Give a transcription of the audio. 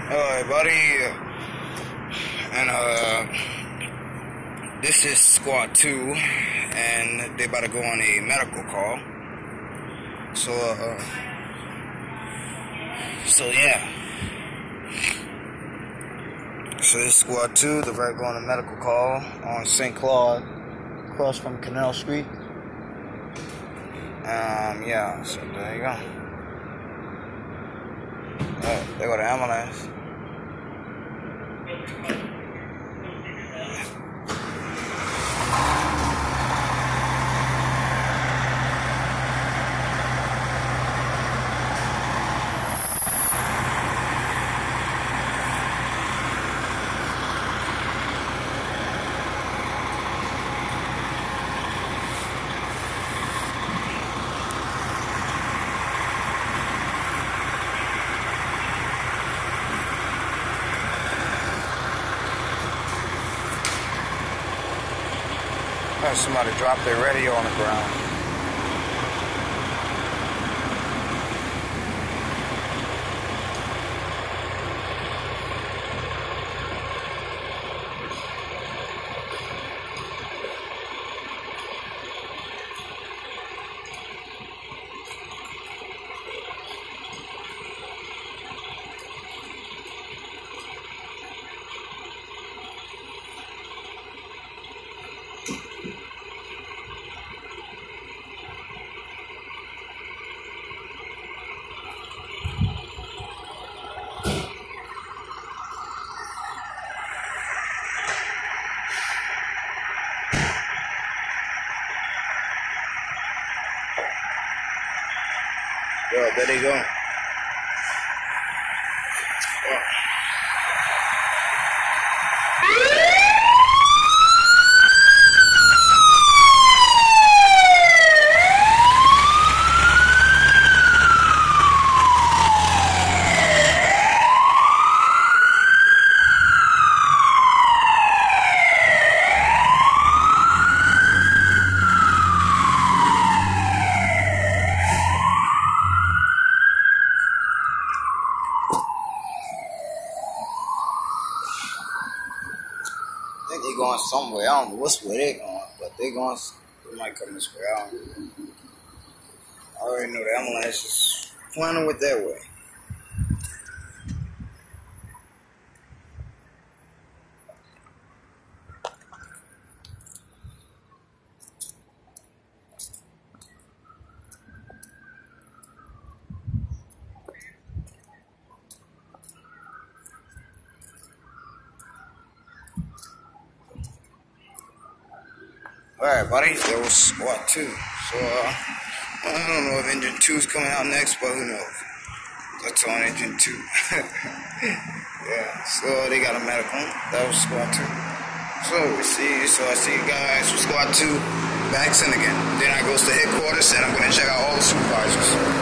Alright, buddy. And this is Squad 2, and they about to go on a medical call. So yeah. So this is Squad 2, they're about to go on a medical call on St. Claude, across from Canal Street. Yeah, so there you go. They go to ambulance. Somebody dropped their radio on the ground. Well, there they go. I think they're going somewhere. I don't know where they're going, but they might come this way. I don't know. I already know the ambulance is planning with that way. Alright, buddy, that was Squad 2. So, I don't know if Engine 2 is coming out next, but who knows? That's on Engine 2. Yeah, so they got a medical. That was Squad 2. So, I see you guys with Squad 2 back in again. Then I goes to headquarters and I'm going to check out all the supervisors.